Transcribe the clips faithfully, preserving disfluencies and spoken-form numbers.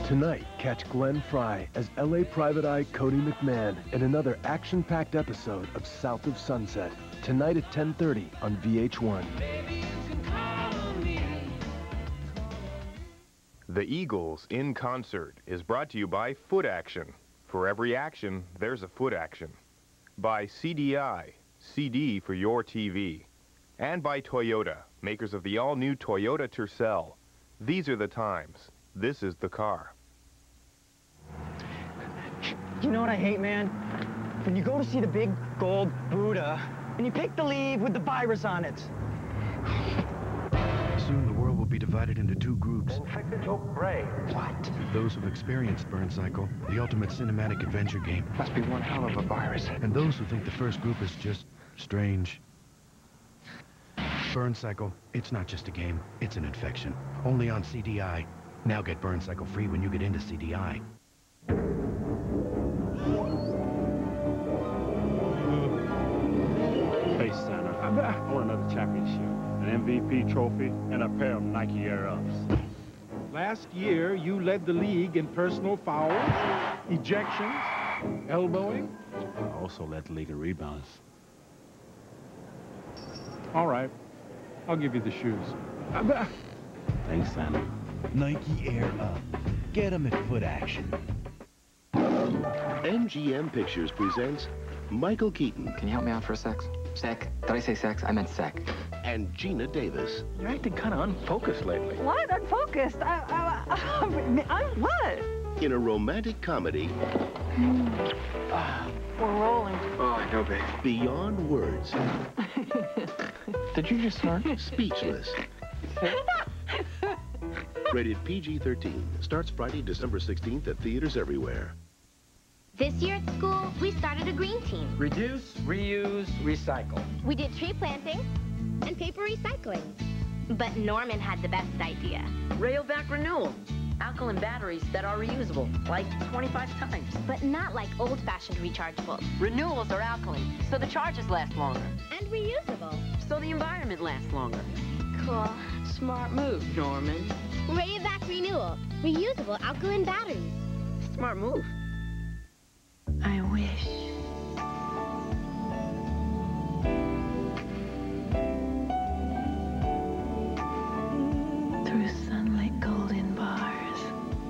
Tonight, catch Glenn Fry as L A Private Eye Cody McMahon in another action-packed episode of South of Sunset. Tonight at ten thirty on V H one. The Eagles in Concert is brought to you by Foot Action. For every action, there's a foot action. By C D I, C D for your T V. And by Toyota, makers of the all-new Toyota Tercel. These are the times. This is the car. You know what I hate, man? When you go to see the big gold Buddha, and you pick the leaf with the virus on it. Soon the world will be divided into two groups. Infected your brain. What? Those who've experienced Burn Cycle, the ultimate cinematic adventure game. Must be one hell of a virus. And those who think the first group is just strange. Burn Cycle, it's not just a game, it's an infection. Only on C D I. Now get Burn Cycle free when you get into C D I. Hey, Santa, I want another championship, an M V P trophy, and a pair of Nike Air Ups. Last year, you led the league in personal fouls, ejections, elbowing. I also led the league in rebounds. All right, I'll give you the shoes. Thanks, Santa. Nike Air Up. Get them at Foot Action. M G M Pictures presents Michael Keaton. Can you help me out for a sec? Sec? Did I say sex? I meant sec. And Gina Davis. You're acting kind of unfocused lately. What? Unfocused? I, I, I, I'm what? In a romantic comedy. Mm. Uh, we're rolling. Oh, I know, babe. Beyond words. Did you just snort? Speechless. Rated P G thirteen. Starts Friday, December sixteenth at theaters everywhere. This year at school, we started a green team. Reduce, reuse, recycle. We did tree planting and paper recycling. But Norman had the best idea. Rayovac renewal. Alkaline batteries that are reusable, like twenty-five times. But not like old-fashioned rechargeables. Renewals are alkaline, so the charges last longer. And reusable. So the environment lasts longer. Cool. Smart move, Norman. Rayovac renewal. Reusable alkaline batteries. Smart move. I wish. Through sunlit golden bars.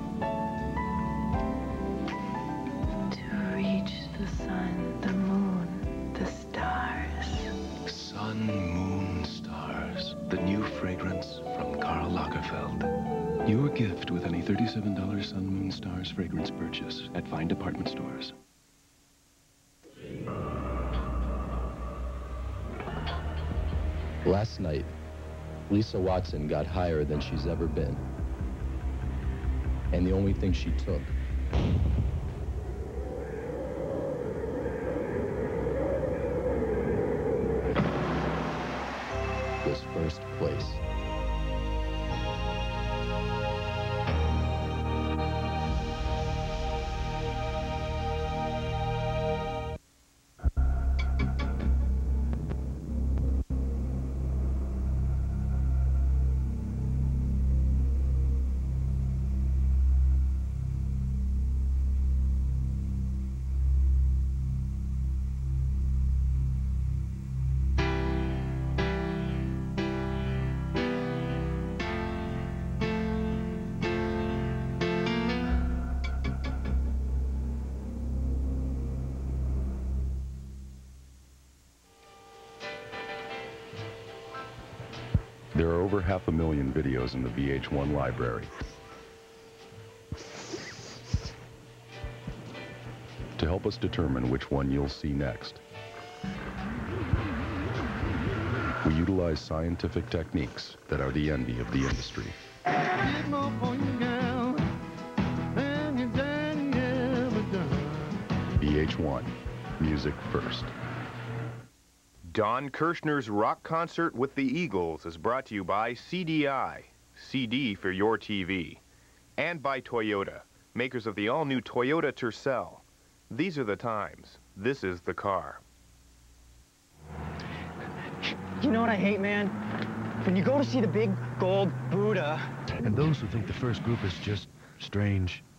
To reach the sun, the moon, the stars. Sun, moon, stars. The new fragrance from Karl Lagerfeld. Your gift with any thirty-seven dollar Sun, Moon, Stars fragrance purchase at fine department stores. Last night, Lisa Watson got higher than she's ever been. And the only thing she took was first place. There are over half a million videos in the V H one library. To help us determine which one you'll see next, we utilize scientific techniques that are the envy of the industry. V H one, music first. Don Kirshner's rock concert with the Eagles is brought to you by C D I, C D for your T V, and by Toyota, makers of the all-new Toyota Tercel. These are the times. This is the car. You know what I hate, man? When you go to see the big gold Buddha. And those who think the first group is just strange.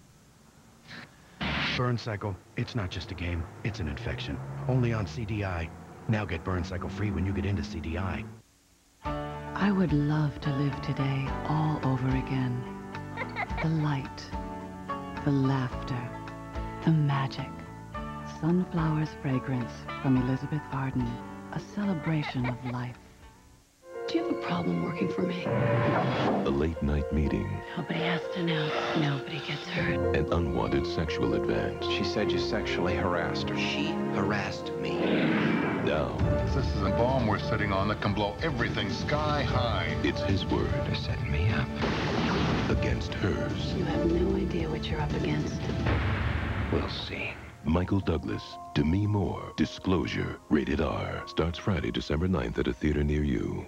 Burn Cycle, it's not just a game, it's an infection. Only on C D I. Now get Burn Cycle free when you get into C D I. I would love to live today all over again. The light, the laughter, the magic. Sunflower's fragrance from Elizabeth Arden, a celebration of life. Do you have a problem working for me? A late night meeting. Nobody has to know. Nobody gets hurt. An unwanted sexual advance. She said you sexually harassed her. She harassed me. Now, this is a bomb we're sitting on that can blow everything sky high. it's his word They're setting me up. against hers. You have no idea what you're up against. We'll see. Michael Douglas, Demi Moore, Disclosure, rated R. Starts Friday, December ninth at a theater near you.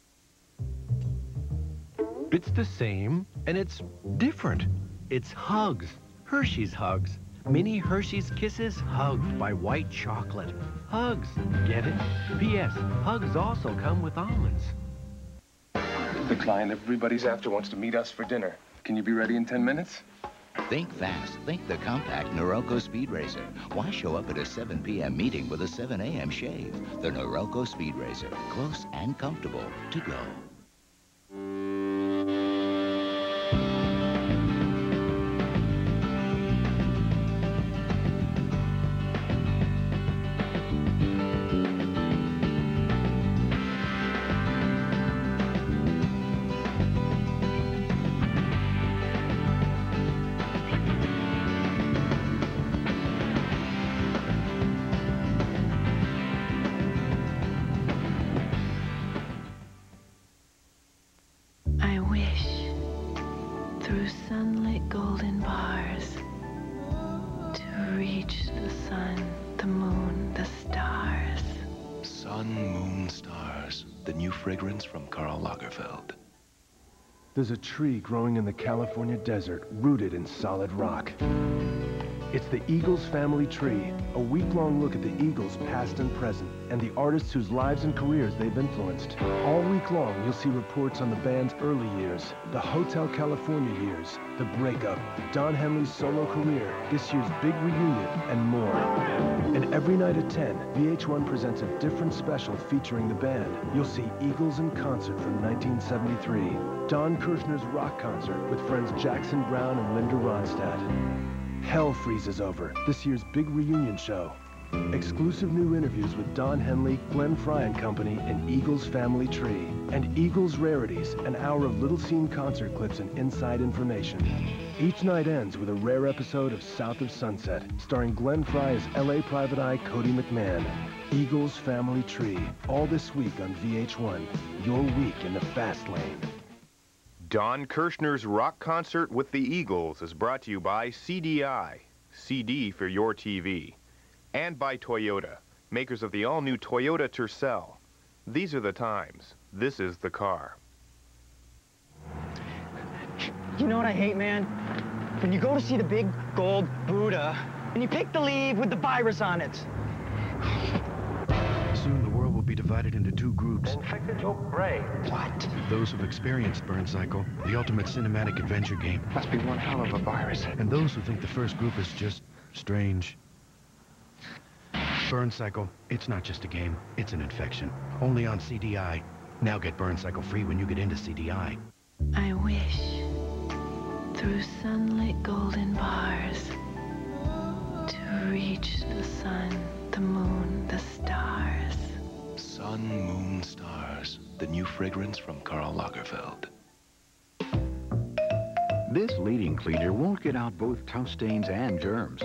It's the same, and it's different. It's Hugs. Hershey's Hugs. Mini Hershey's Kisses hugged by white chocolate. Hugs. Get it? P S. Hugs also come with almonds. The client everybody's after wants to meet us for dinner. Can you be ready in ten minutes? Think fast. Think the compact Norelco Speed Racer. Why show up at a seven p m meeting with a seven a m shave? The Norelco Speed Racer. Close and comfortable to go. I wish through sunlit golden bars to reach the sun, the moon, the stars. Sun, Moon, Stars. The new fragrance from Karl Lagerfeld. There's a tree growing in the California desert, rooted in solid rock. It's the Eagles family tree, a week-long look at the Eagles past and present, and the artists whose lives and careers they've influenced. All week long, you'll see reports on the band's early years, the Hotel California years, the breakup, Don Henley's solo career, this year's big reunion, and more. And every night at ten, V H one presents a different special featuring the band. You'll see Eagles in concert from nineteen seventy-three, Don Kirshner's rock concert with friends Jackson Browne and Linda Ronstadt. Hell freezes over, this year's big reunion show. Exclusive new interviews with Don Henley, Glenn Frey and Company, and Eagles Family Tree. And Eagles Rarities, an hour of little-seen concert clips and inside information. Each night ends with a rare episode of South of Sunset, starring Glenn Frey as L A Private Eye Cody McMahon. Eagles Family Tree, all this week on V H one. Your week in the fast lane. Don Kirshner's rock concert with the Eagles is brought to you by C D I, C D for your T V, and by Toyota, makers of the all-new Toyota Tercel. These are the times. This is the car. You know what I hate, man? When you go to see the big gold Buddha, and you pick the leaf with the virus on it. Soon the world will be divided into two groups. Infected your brain. What? Those who've experienced Burn Cycle, the ultimate cinematic adventure game. Must be one hell of a virus. And those who think the first group is just strange. Burn Cycle, it's not just a game, it's an infection. Only on C D I. Now get Burn Cycle free when you get into C D I. I wish through sunlit golden bars to reach the sun, the moon, the stars. Sun, Moon, Stars. The new fragrance from Karl Lagerfeld. This leading cleaner won't get out both tough stains and germs.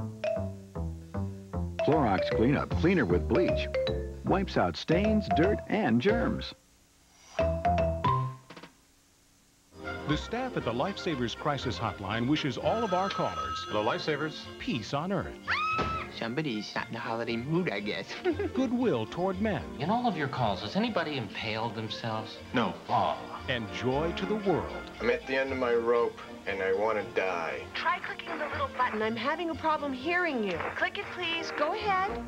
Clorox Cleanup Cleaner with bleach wipes out stains, dirt, and germs. The staff at the Lifesavers Crisis Hotline wishes all of our callers, hello Lifesavers, peace on Earth. Somebody's not in the holiday mood, I guess. Goodwill toward men. In all of your calls, has anybody impaled themselves? No. Oh. And joy to the world. I'm at the end of my rope, and I want to die. Try clicking the little button. I'm having a problem hearing you. Click it, please. Go ahead.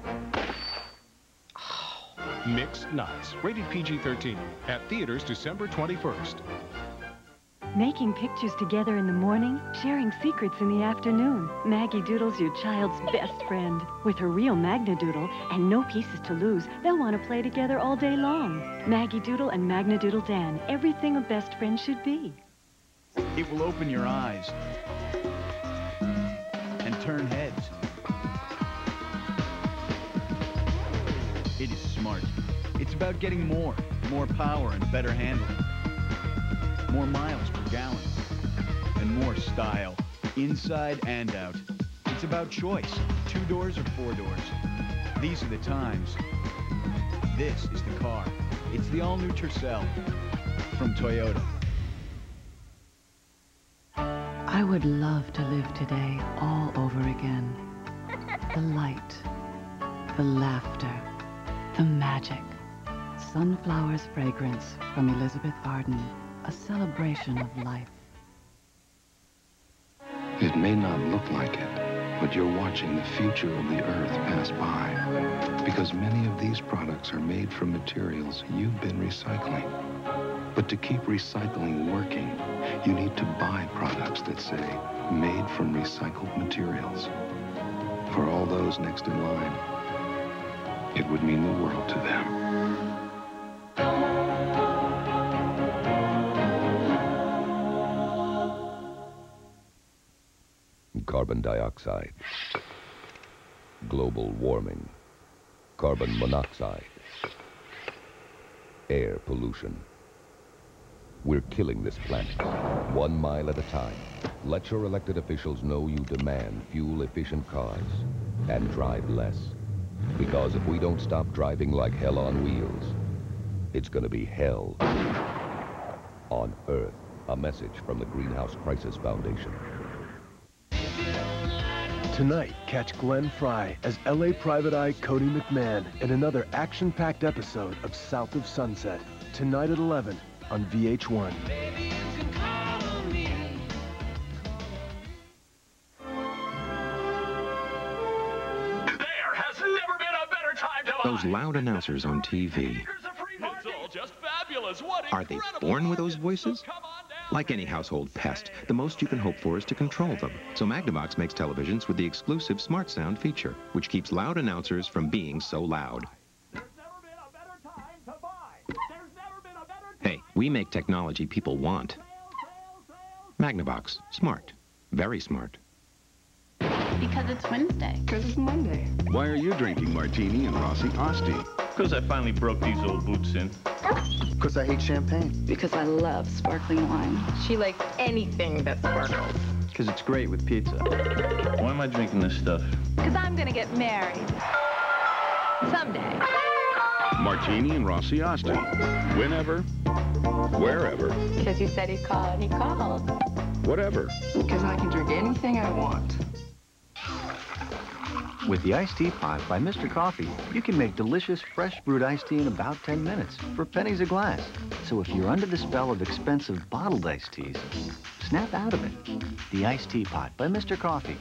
Mixed Nuts, rated P G thirteen, at theaters December twenty-first. Making pictures together in the morning, sharing secrets in the afternoon. Maggie Doodle's your child's best friend. With her real Magna Doodle and no pieces to lose, they'll want to play together all day long. Maggie Doodle and Magna Doodle Dan, everything a best friend should be. It will open your eyes and turn heads. It is smart. It's about getting more, more power and better handling. More miles per gallon, and more style, inside and out. It's about choice, two doors or four doors. These are the times. This is the car. It's the all-new Tercel from Toyota. I would love to live today all over again. The light, the laughter, the magic. Sunflower's fragrance from Elizabeth Arden. A celebration of life. It may not look like it, but you're watching the future of the Earth pass by. Because many of these products are made from materials you've been recycling. But to keep recycling working, you need to buy products that say, made from recycled materials. For all those next in line, it would mean the world to them. Carbon dioxide, global warming, carbon monoxide, air pollution. We're killing this planet, one mile at a time. Let your elected officials know you demand fuel-efficient cars and drive less. Because if we don't stop driving like hell on wheels, it's gonna be hell on Earth. A message from the Greenhouse Crisis Foundation. Tonight, catch Glenn Fry as L A Private Eye Cody McMahon in another action-packed episode of South of Sunset. Tonight at eleven on V H one. Those loud announcers on T V. Are they born with those voices? Like any household pest, the most you can hope for is to control them. So Magnavox makes televisions with the exclusive Smart Sound feature, which keeps loud announcers from being so loud. Hey, we make technology people want. Magnavox. Smart. Very smart. Because it's Wednesday. Because it's Monday. Why are you drinking martini and Rossi Asti? Because I finally broke these old boots in. Because I hate champagne. Because I love sparkling wine. She likes anything that sparkles. Because it's great with pizza. Why am I drinking this stuff? Because I'm going to get married. Someday. Martini and Rossi Asti. Whenever, wherever. Because you said he'd call and he called. Whatever. Because I can drink anything I want. With the iced tea pot by Mister Coffee, you can make delicious, fresh brewed iced tea in about ten minutes for pennies a glass. So if you're under the spell of expensive bottled iced teas, snap out of it. The iced tea pot by Mister Coffee.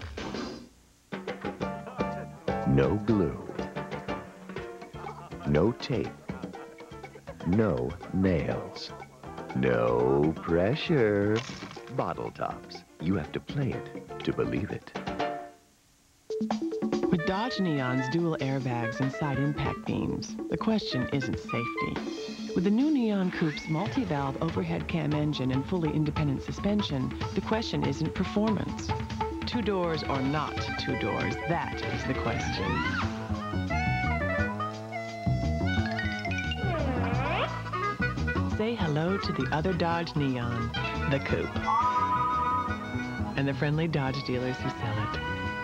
No glue. No tape. No nails. No pressure. Bottle tops. You have to play it to believe it. With Dodge Neon's dual airbags and side impact beams, the question isn't safety. With the new Neon Coupe's multi-valve overhead cam engine and fully independent suspension, the question isn't performance. Two doors or not two doors, that is the question. Say hello to the other Dodge Neon, the Coupe, and the friendly Dodge dealers who sell it.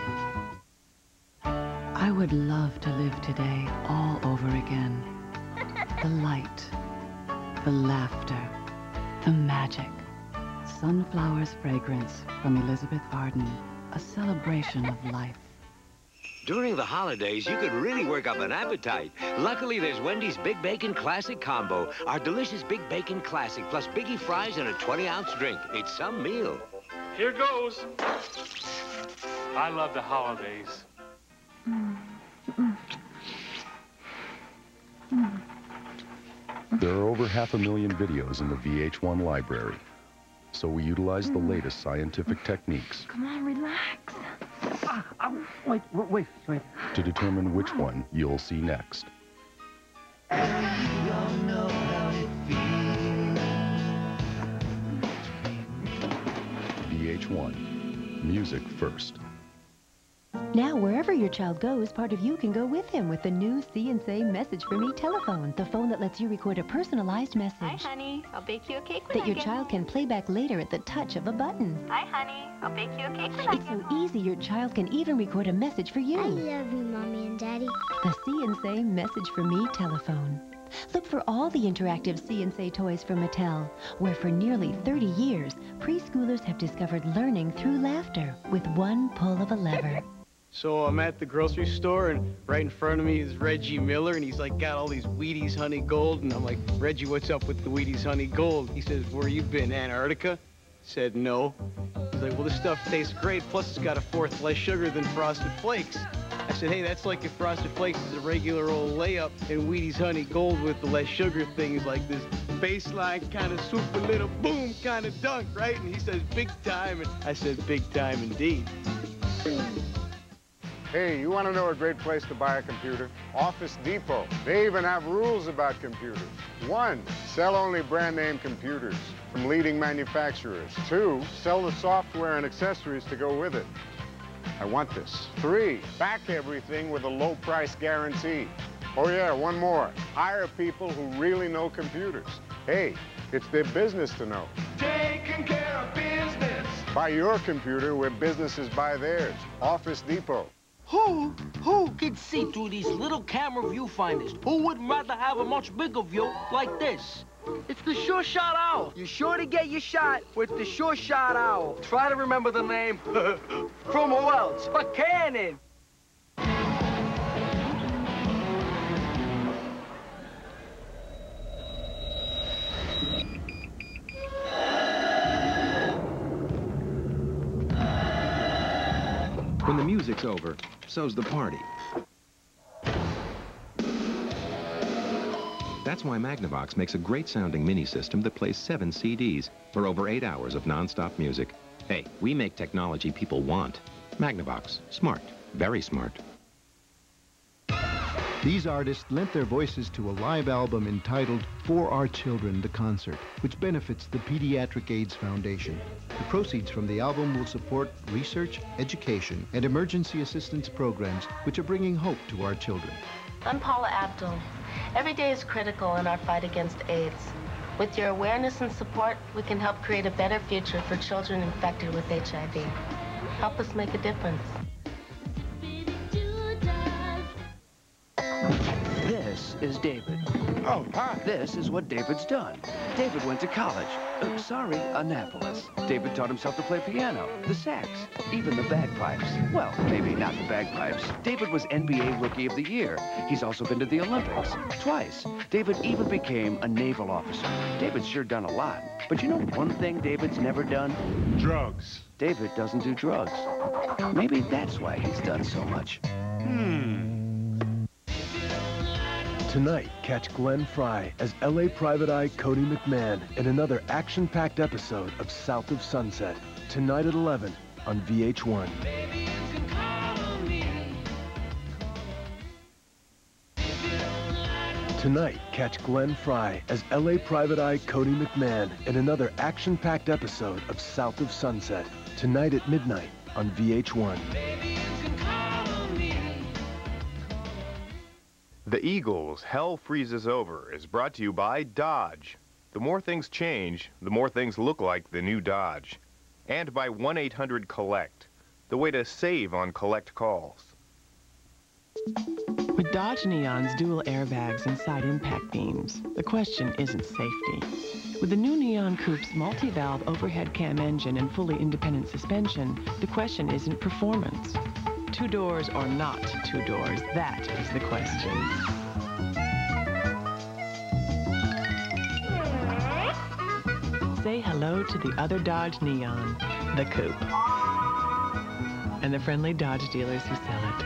I would love to live today all over again. The light, the laughter, the magic. Sunflower's fragrance from Elizabeth Arden. A celebration of life. During the holidays, you could really work up an appetite. Luckily, there's Wendy's Big Bacon Classic Combo. Our delicious Big Bacon Classic, plus Biggie fries and a twenty ounce drink. It's some meal. Here goes. I love the holidays. Mm. Mm. Mm. There are over half a million videos in the V H one library. So we utilize the latest scientific techniques Come on, relax. Ah, ah, wait, wait, wait. to determine which one you'll see next. V H one, music first. Now, wherever your child goes, part of you can go with him with the new See and Say Message for Me telephone, the phone that lets you record a personalized message. Hi, honey. I'll bake you a cake when that I your get child home. can play back later at the touch of a button. Hi, honey. I'll bake you a cake when I It's get so home. easy your child can even record a message for you. I love you, Mommy and Daddy. The See and Say Message for Me telephone. Look for all the interactive See and Say toys from Mattel, where for nearly thirty years, preschoolers have discovered learning through laughter with one pull of a lever. So I'm at the grocery store, and right in front of me is Reggie Miller, and he's like got all these Wheaties Honey Gold, and I'm like, Reggie, what's up with the Wheaties Honey Gold? He says, where you been, Antarctica? Said no. He's like, well, this stuff tastes great, plus it's got a fourth less sugar than Frosted Flakes. I said, hey, that's like if Frosted Flakes is a regular old layup, and Wheaties Honey Gold with the less sugar thing is like this baseline kind of super little boom kind of dunk, right? And he says, big time, and I said, big time indeed. Hey, you want to know a great place to buy a computer? Office Depot. They even have rules about computers. One, sell only brand name computers from leading manufacturers. Two, sell the software and accessories to go with it. I want this. Three, back everything with a low price guarantee. Oh yeah, one more. Hire people who really know computers. Hey, it's their business to know. Taking care of business. Buy your computer where businesses buy theirs. Office Depot. Who, who can see through these little camera viewfinders? Who would rather have a much bigger view like this? It's the Sure Shot Owl. You're sure to get your shot with the Sure Shot Owl. Try to remember the name from who else? But Cannon. When the music's over, so's the party. That's why Magnavox makes a great sounding mini system that plays seven C Ds for over eight hours of non-stop music. Hey, we make technology people want. Magnavox. Smart. Very smart. These artists lent their voices to a live album entitled For Our Children, the Concert, which benefits the Pediatric AIDS Foundation. The proceeds from the album will support research, education, and emergency assistance programs which are bringing hope to our children. I'm Paula Abdul. Every day is critical in our fight against AIDS. With your awareness and support, we can help create a better future for children infected with H I V. Help us make a difference. This is David. Oh, hi. This is what David's done. David went to college. Uh, sorry, Annapolis. David taught himself to play piano, the sax, even the bagpipes. Well, maybe not the bagpipes. David was N B A Rookie of the Year. He's also been to the Olympics twice. David even became a naval officer. David's sure done a lot. But you know one thing David's never done? Drugs. David doesn't do drugs. Maybe that's why he's done so much. Hmm. Tonight, catch Glenn Fry as L A Private Eye Cody McMahon in another action-packed episode of South of Sunset. Tonight at eleven on V H one. Tonight, catch Glenn Fry as L A Private Eye Cody McMahon in another action-packed episode of South of Sunset. Tonight at midnight on V H one. The Eagles' Hell Freezes Over is brought to you by Dodge. The more things change, the more things look like the new Dodge. And by one eight hundred collect, the way to save on collect calls. With Dodge Neon's dual airbags and side impact beams, the question isn't safety. With the new Neon Coupe's multi-valve overhead cam engine and fully independent suspension, the question isn't performance. Two doors or not two doors, that is the question. Say hello to the other Dodge Neon, the Coupe, and the friendly Dodge dealers who sell it.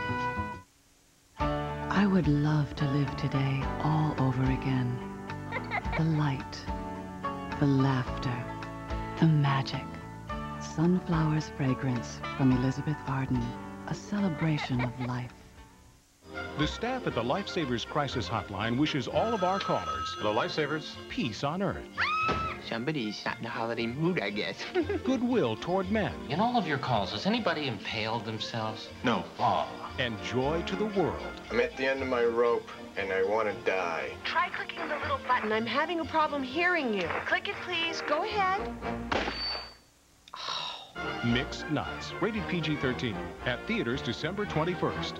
I would love to live today all over again. The light, the laughter, the magic. Sunflower's fragrance from Elizabeth Arden, a celebration of life. The staff at the Lifesavers Crisis Hotline wishes all of our callers, hello Lifesavers, peace on earth. Somebody's not in the holiday mood, I guess. Goodwill toward men. In all of your calls, has anybody impaled themselves? No. Aw. And joy to the world. I'm at the end of my rope, and I want to die. Try clicking the little button. I'm having a problem hearing you. Click it, please. Go ahead. Mixed Nuts, rated P G thirteen, at theaters December twenty-first.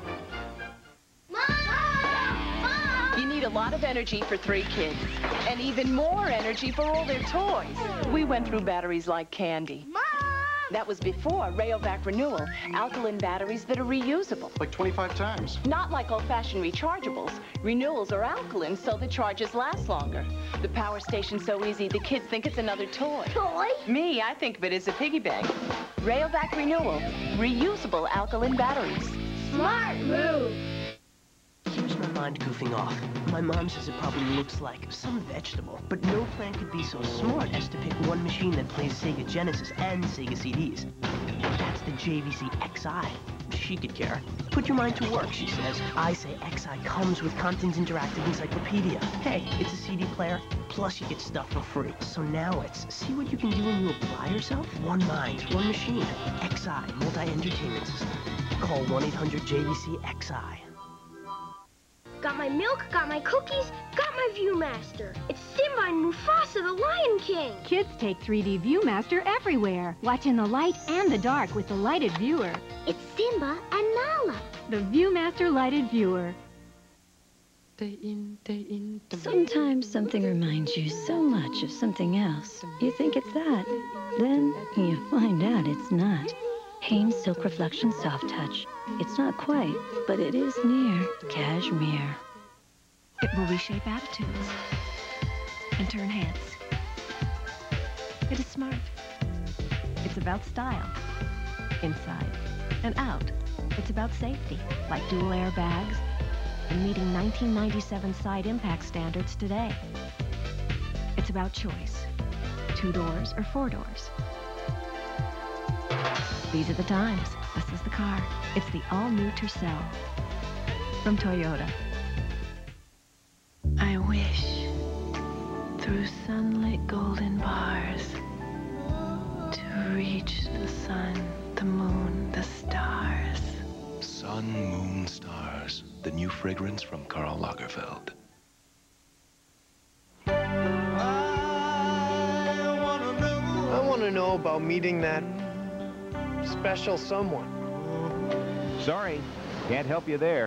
You need a lot of energy for three kids, and even more energy for all their toys. We went through batteries like candy. Mom! That was before Rayovac Renewal, alkaline batteries that are reusable. Like twenty-five times. Not like old-fashioned rechargeables. Renewals are alkaline, so the charges last longer. The power station's so easy, the kids think it's another toy. Toy? Me, I think of it as a piggy bank. Rayovac Renewal, reusable alkaline batteries. Smart move! Here's my mind goofing off. My mom says it probably looks like some vegetable, but no plant could be so smart as to pick one machine that plays Sega Genesis and Sega C Ds. That's the J V C X I. She could care. Put your mind to work, she says. I say X I comes with Compton's Interactive Encyclopedia. Hey, it's a C D player, plus you get stuff for free. So now it's see what you can do when you apply yourself? One mind, one machine. X I, multi-entertainment system. Call one eight hundred J V C X I. Got my milk, got my cookies, got my Viewmaster. It's Simba and Mufasa, the Lion King. Kids take three D Viewmaster everywhere. Watch in the light and the dark with the lighted viewer. It's Simba and Nala. The Viewmaster lighted viewer. Day in, day in, day Sometimes something reminds you so much of something else. You think it's that. Then you find out it's not. Hanes Silk Reflection Soft Touch. It's not quite, but it is near cashmere. It will reshape attitudes and turn heads. It is smart. It's about style, inside and out. It's about safety, like dual airbags and meeting nineteen ninety-seven side impact standards today. It's about choice, two doors or four doors. These are the times. This is the car. It's the all-new Tercel from Toyota. I wish through sunlit golden bars to reach the sun, the moon, the stars. Sun, Moon, Stars, the new fragrance from Karl Lagerfeld. I want to know about meeting that special someone. Sorry, can't help you there.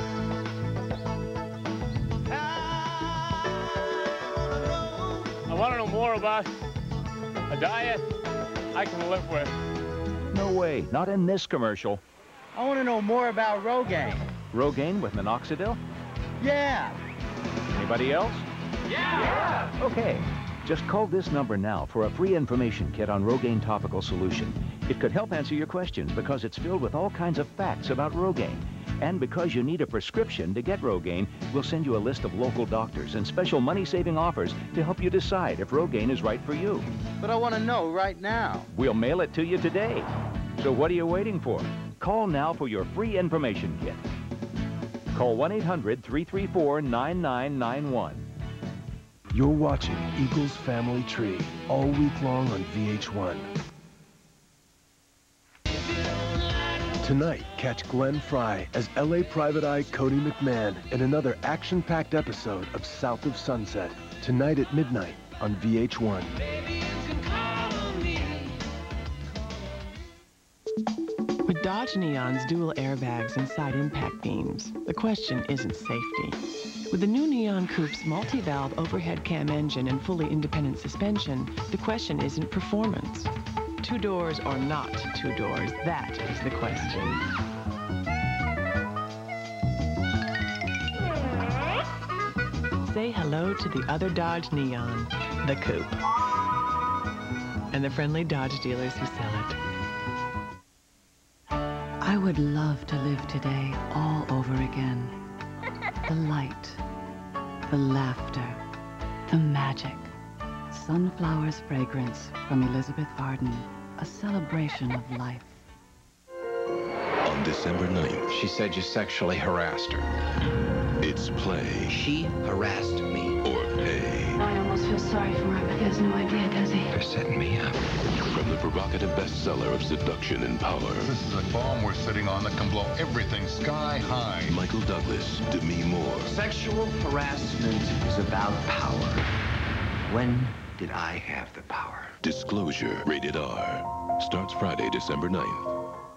I want to know more about a diet I can live with. No way, not in this commercial. I want to know more about Rogaine. Rogaine with minoxidil? Yeah. Anybody else? Yeah! Yeah. Okay. Just call this number now for a free information kit on Rogaine topical solution. It could help answer your questions because it's filled with all kinds of facts about Rogaine. And because you need a prescription to get Rogaine, we'll send you a list of local doctors and special money-saving offers to help you decide if Rogaine is right for you. But I want to know right now. We'll mail it to you today. So what are you waiting for? Call now for your free information kit. Call one eight hundred, three three four, nine nine nine one. You're watching Eagles Family Tree all week long on V H one. Tonight, catch Glenn Fry as L A Private Eye Cody McMahon in another action-packed episode of South of Sunset. Tonight at midnight on V H one. With Dodge Neon's dual airbags and side impact beams, the question isn't safety. With the new Neon Coupe's multi-valve overhead cam engine and fully independent suspension, the question isn't performance. Two doors or not two doors, that is the question. Say hello to the other Dodge Neon, the Coupe, and the friendly Dodge dealers who sell it. I would love to live today all over again. The light, the laughter, the magic. sunflower's fragrance from Elizabeth Arden, a celebration of life. On December ninth, she said you sexually harassed her. It's play. She harassed me. Or pay. I almost feel sorry for him, but he has no idea, does he? They're setting me up. From the provocative bestseller of Seduction and Power. This is a bomb we're sitting on that can blow everything sky high. Michael Douglas, Demi Moore. Sexual harassment is about power. When did I have the power? Disclosure, rated R. Starts Friday, December ninth.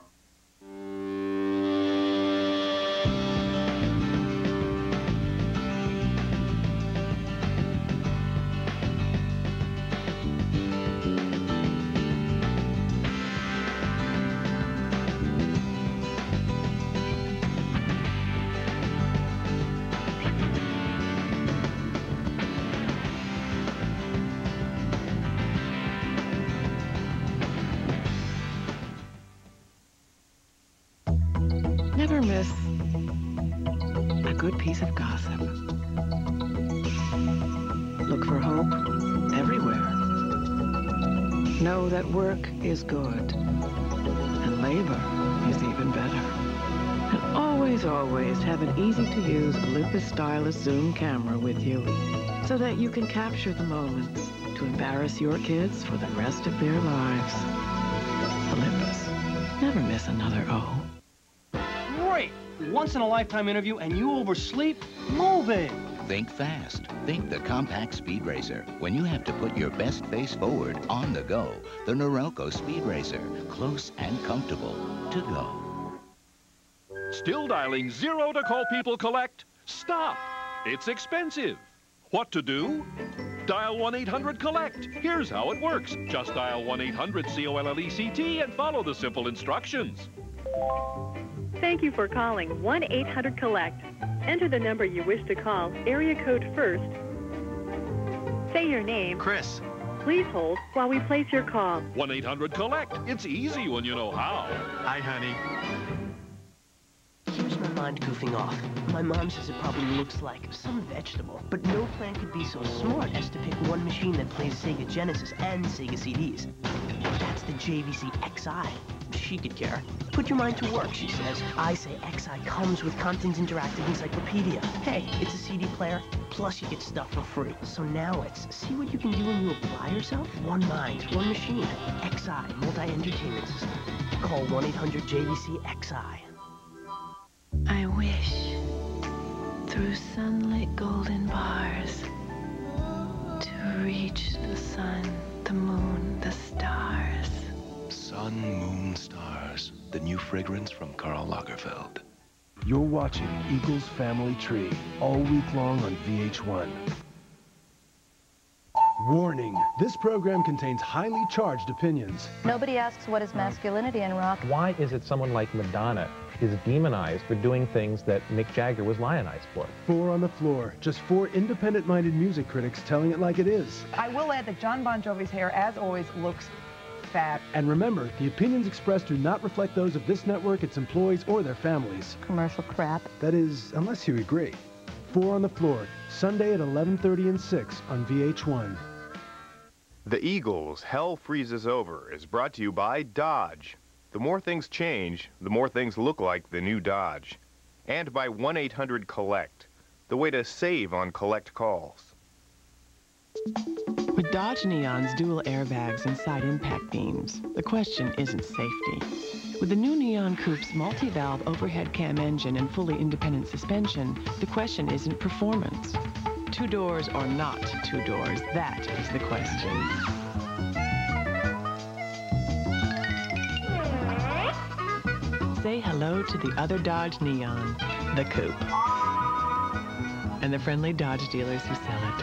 Never miss a good piece of gossip. Look for hope everywhere. Know that work is good, and labor is even better. And always, always have an easy-to-use Olympus stylus zoom camera with you so that you can capture the moments to embarrass your kids for the rest of their lives. Olympus. Never miss another O. Great! Once-in-a-lifetime interview and you oversleep? Move it! Think fast. Think the compact Speed Racer. When you have to put your best face forward on the go, the Norelco Speed Racer. Close and comfortable to go. Still dialing zero to call people collect? Stop! It's expensive. What to do? Dial one eight hundred collect. Here's how it works. Just dial one eight hundred C O L L E C T and follow the simple instructions. Thank you for calling one eight hundred collect. Enter the number you wish to call, area code first. Say your name. Chris. Please hold while we place your call. one eight hundred collect. It's easy when you know how. Hi, honey. Here's my mind goofing off. My mom says it probably looks like some vegetable, but no plant could be so smart as to pick one machine that plays Sega Genesis and Sega C Ds. That's the J V C X I. She could care. Put your mind to work, she says. I say X I comes with Compton's Interactive Encyclopedia. Hey, it's a C D player, plus you get stuff for free. So now it's see what you can do when you apply yourself? One mind, one machine. X I, multi-entertainment system. Call one eight hundred J V C X I. I wish, through sunlit golden bars, to reach the sun, the moon, the stars. Sun, Moon, Stars. The new fragrance from Karl Lagerfeld. You're watching Eagles Family Tree all week long on V H one. Warning, this program contains highly charged opinions. Nobody asks what is masculinity in rock. Why is it someone like Madonna is demonized for doing things that Mick Jagger was lionized for? Four on the floor, just four independent-minded music critics telling it like it is. I will add that John Bon Jovi's hair, as always, looks fab. And remember, the opinions expressed do not reflect those of this network, its employees, or their families. Commercial crap. That is, unless you agree. Four on the Floor, Sunday at eleven thirty and six on V H one. The Eagles' Hell Freezes Over is brought to you by Dodge. The more things change, the more things look like the new Dodge. And by one eight hundred collect, the way to save on collect calls. With Dodge Neon's dual airbags and side impact beams, the question isn't safety. With the new Neon Coupe's multi-valve overhead cam engine and fully independent suspension, the question isn't performance. Two doors or not two doors, that is the question. Say hello to the other Dodge Neon, the Coupe, and the friendly Dodge dealers who sell it.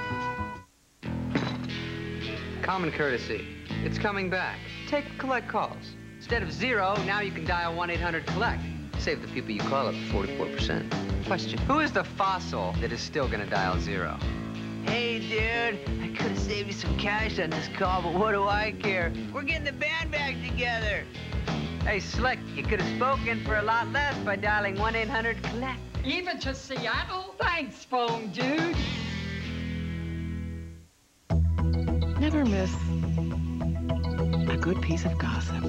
Common courtesy. It's coming back. Take collect calls. Instead of zero, now you can dial one eight hundred collect. Save the people you call up forty-four percent. Question. Who is the fossil that is still gonna dial zero? Hey, dude, I could have saved you some cash on this call, but what do I care? We're getting the band back together. Hey, Slick, you could have spoken for a lot less by dialing one eight hundred collect. Even to Seattle? Thanks, phone dude. Never miss a good piece of gossip.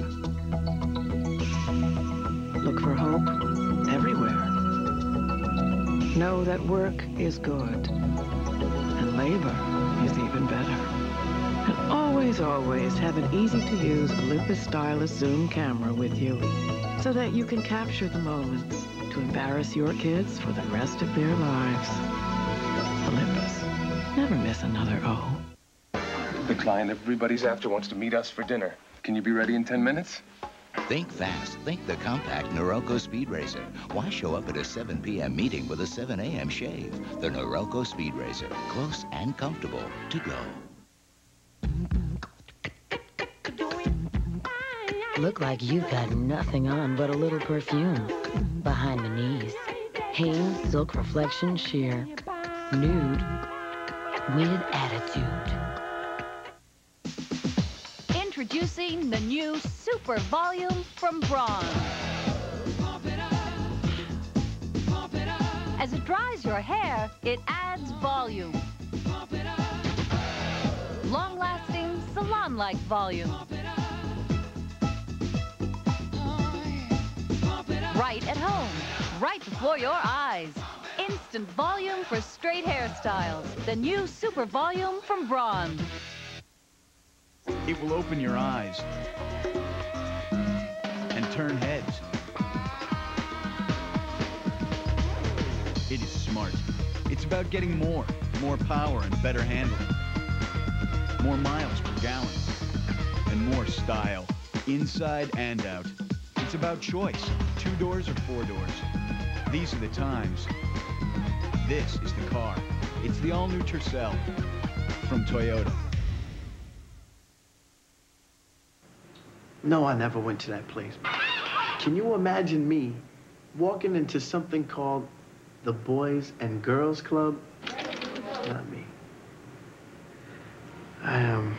Look for hope everywhere. Know that work is good, and labor is even better. And always, always have an easy-to-use Olympus Stylus Zoom camera with you so that you can capture the moments to embarrass your kids for the rest of their lives. Olympus. Never miss another O. The client everybody's after wants to meet us for dinner. Can you be ready in ten minutes? Think fast. Think the compact Norelco Speed Racer. Why show up at a seven p m meeting with a seven a m shave? The Norelco Speed Racer. Close and comfortable to go. Look like you've got nothing on but a little perfume behind the knees. Hanes Silk Reflection Sheer. Nude with attitude. Introducing the new Super Volume from Braun. As it dries your hair, it adds volume. Long-lasting, salon-like volume. Right at home, right before your eyes. Instant volume for straight hairstyles. The new Super Volume from Braun. It will open your eyes and turn heads. It is smart. It's about getting more, more power and better handling. More miles per gallon and more style, inside and out. It's about choice, two doors or four doors. These are the times. This is the car. It's the all-new Tercel from Toyota. No, I never went to that place. Can you imagine me walking into something called the Boys and Girls Club? Not me. I, um...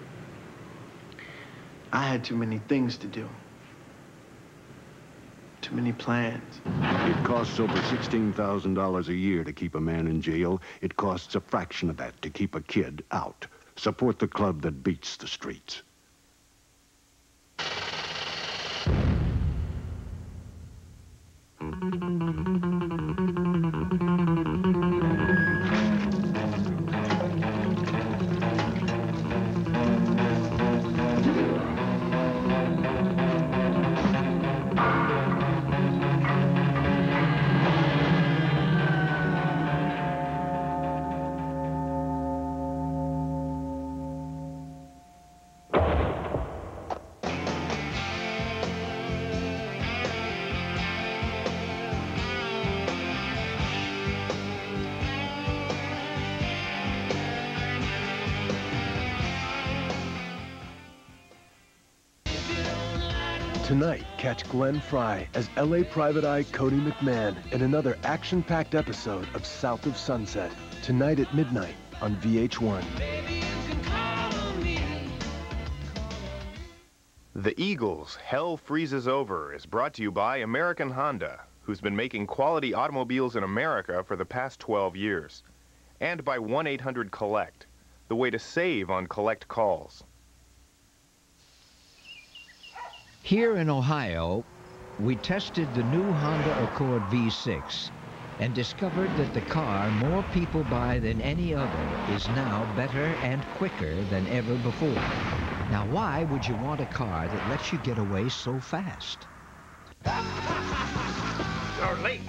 I had too many things to do. Too many plans. It costs over sixteen thousand dollars a year to keep a man in jail. It costs a fraction of that to keep a kid out. Support the club that beats the streets. Tonight, catch Glenn Fry as L A Private Eye Cody McMahon in another action-packed episode of South of Sunset. Tonight at midnight on V H one. The Eagles' Hell Freezes Over is brought to you by American Honda, who's been making quality automobiles in America for the past twelve years. And by one eight hundred collect, the way to save on collect calls. Here in Ohio, we tested the new Honda Accord V six and discovered that the car more people buy than any other is now better and quicker than ever before. Now, why would you want a car that lets you get away so fast? You're late.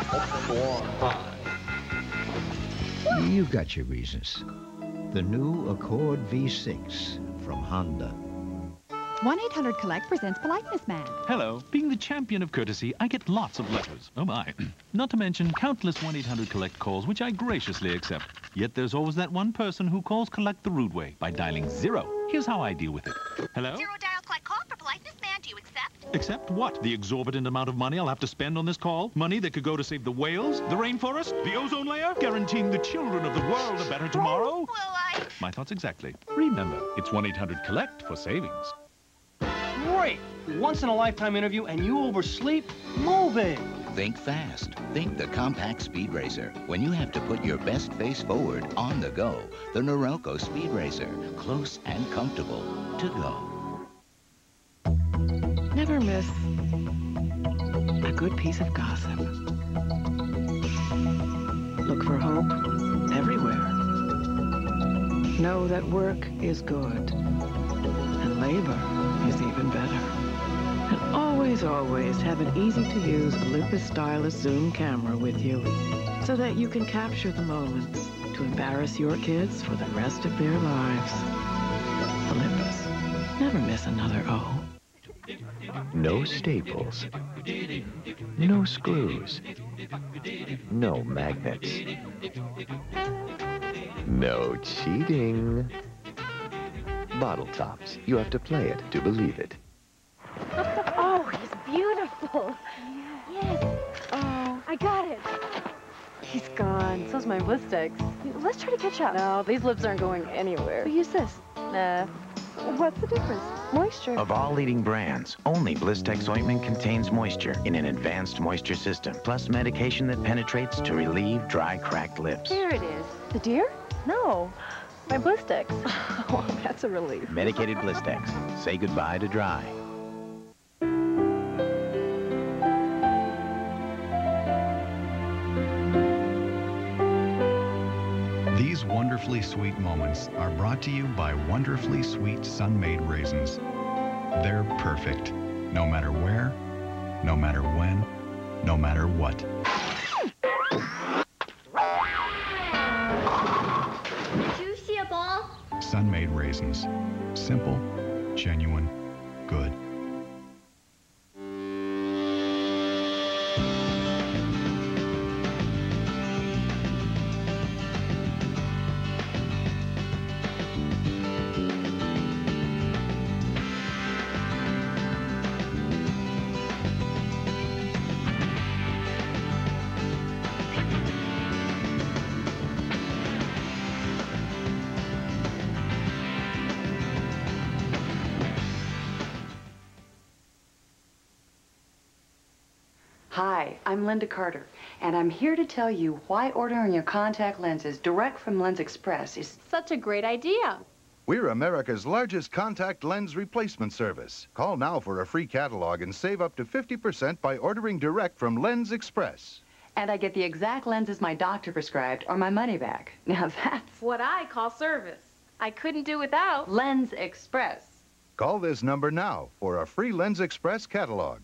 You've got your reasons. The new Accord V six from Honda. one eight hundred collect presents Politeness Man. Hello. Being the champion of courtesy, I get lots of letters. Oh, my. Not to mention countless one eight hundred collect calls, which I graciously accept. Yet there's always that one person who calls collect the rude way by dialing zero. Here's how I deal with it. Hello? Zero dial collect call for Politeness Man. Do you accept? Accept what? The exorbitant amount of money I'll have to spend on this call? Money that could go to save the whales, the rainforest, the ozone layer, guaranteeing the children of the world a better tomorrow? Will I? My thoughts exactly. Remember, it's one eight hundred collect for savings. Great! Once-in-a-lifetime interview and you oversleep? Move it! Think fast. Think the compact speed racer. When you have to put your best face forward on the go, the Norelco Speed Racer. Close and comfortable to go. Never miss a good piece of gossip. Look for hope everywhere. Know that work is good, and labor is even better. And always, always have an easy-to-use Olympus Stylus Zoom camera with you so that you can capture the moments to embarrass your kids for the rest of their lives. Olympus. Never miss another O. No staples. No screws. No magnets. No cheating. Bottle tops. You have to play it to believe it. Oh, he's beautiful. Yes. Oh, I got it. He's gone. So's my lipsticks. Let's try to catch up. No, these lips aren't going anywhere. Use this. Nah. What's the difference? Moisture. Of all leading brands, only Blistex ointment contains moisture in an advanced moisture system, plus medication that penetrates to relieve dry, cracked lips. There it is. The deer? No. My Blistex. Oh, that's a relief. Medicated Blistex. Say goodbye to dry. These wonderfully sweet moments are brought to you by wonderfully sweet sun-made raisins. They're perfect, no matter where, no matter when, no matter what. Did you see a ball? Sun-made raisins. Simple, genuine, good. Hi, I'm Linda Carter, and I'm here to tell you why ordering your contact lenses direct from Lens Express is such a great idea. We're America's largest contact lens replacement service. Call now for a free catalog and save up to fifty percent by ordering direct from Lens Express. And I get the exact lenses my doctor prescribed or my money back. Now that's what I call service. I couldn't do without Lens Express. Call this number now for a free Lens Express catalog.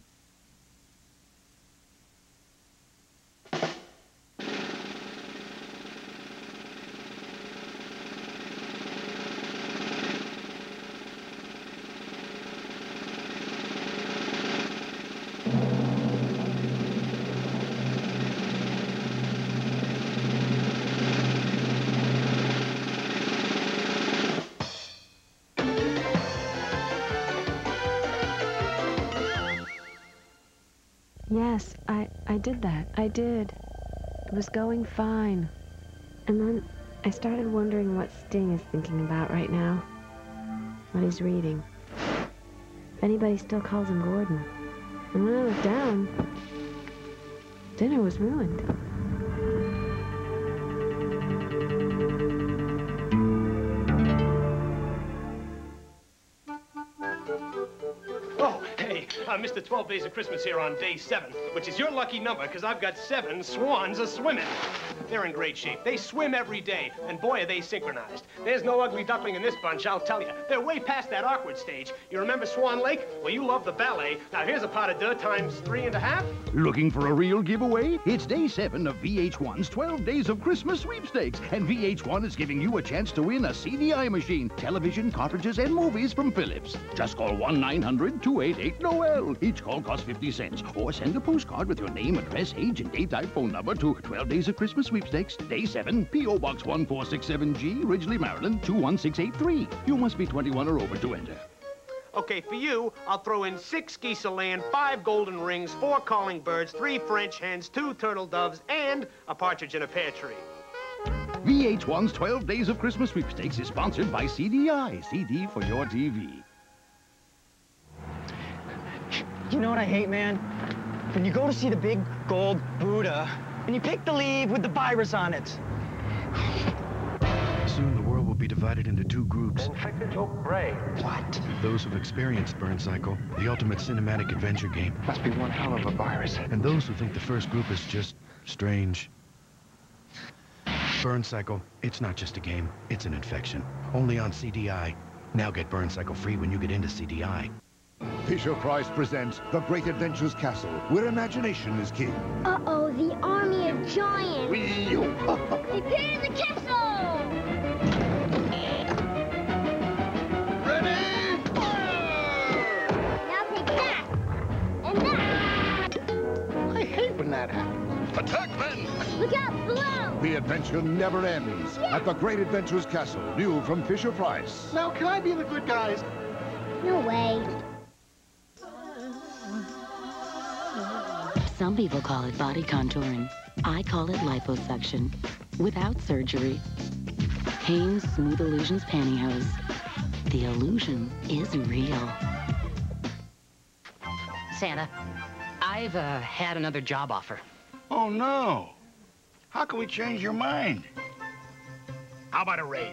Yes, I, I did that. I did. It was going fine. And then I started wondering what Sting is thinking about right now. What he's reading. If anybody still calls him Gordon. And when I looked down, dinner was ruined. Oh, hey, uh, Mister twelve Days of Christmas here on day seven, which is your lucky number because I've got seven swans a-swimming. They're in great shape. They swim every day, and boy, are they synchronized. There's no ugly duckling in this bunch, I'll tell you. They're way past that awkward stage. You remember Swan Lake? Well, you love the ballet. Now, here's a pot of dirt times three and a half. Looking for a real giveaway? It's day seven of V H one's twelve Days of Christmas sweepstakes, and V H one is giving you a chance to win a C D I machine, television, cartridges, and movies from Philips. Just call one nine hundred two eight eight Noel. Each call costs fifty cents. Or send a postcard with your name, address, age, and date-type phone number to twelve Days of Christmas sweepstakes, day seven, P O Box one four six seven G, Ridgely, Maryland, two one six eight three. You must be twenty-one or over to enter. Okay, for you, I'll throw in six geese a laying, five golden rings, four calling birds, three French hens, two turtle doves, and a partridge in a pear tree. V H one's twelve Days of Christmas sweepstakes is sponsored by C D I, C D for your T V. You know what I hate, man? When you go to see the big gold Buddha, and you pick the leaf with the virus on it. Soon the world will be divided into two groups. Infected your brain. What? Those who've experienced Burn Cycle, the ultimate cinematic adventure game. Must be one hell of a virus. And those who think the first group is just strange. Burn Cycle, it's not just a game, it's an infection. Only on C D I. Now get Burn Cycle free when you get into C D I. Fisher-Price presents The Great Adventures Castle, where imagination is king. Uh-oh, the army of giants. Wee-oo. Prepare the capsule! Ready? Now take that! And that! I hate when that happens. Attack, men! Look out, below! The adventure never ends at The Great Adventures Castle, new from Fisher-Price. Now, can I be the good guys? No way. Some people call it body contouring. I call it liposuction. Without surgery. Hanes Smooth Illusions Pantyhose. The illusion is real. Santa, I've uh, had another job offer. Oh, no. How can we change your mind? How about a raise?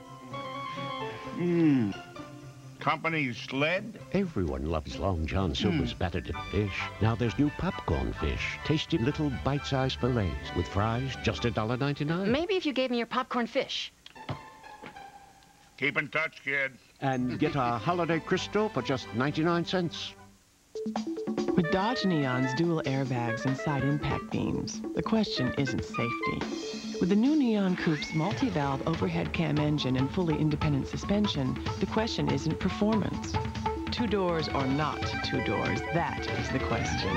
Hmm. Company sled? Everyone loves Long John Silver's Mm. battered fish. Now there's new popcorn fish. Tasty little bite-sized fillets with fries, just a dollar ninety-nine. Maybe if you gave me your popcorn fish. Keep in touch, kid. And get a holiday crystal for just ninety-nine cents. With Dodge Neon's dual airbags and side impact beams, the question isn't safety. With the new Neon Coupe's multi-valve overhead cam engine and fully independent suspension, the question isn't performance. Two doors or not two doors, that is the question.